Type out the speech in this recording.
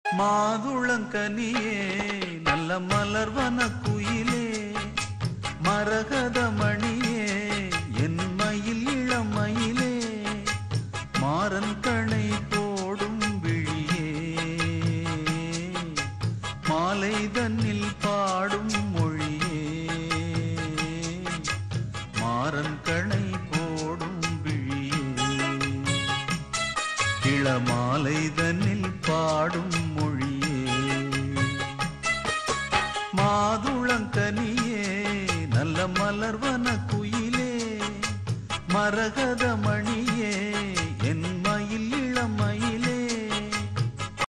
மாதுளங்கனியே நல்ல மலர்வன குயிலே மரகத மணியே என் மயில் இளமயிலே மாறன் கணை போடும் விழியே மாலை தன்னில் பாடும் மொழியே மாறன் கணை போடும் விழியே இளமாலை தன்னில் பாடும் மாதுளங்கனியே நல்ல மலர்வன குயிலே மரகத மணி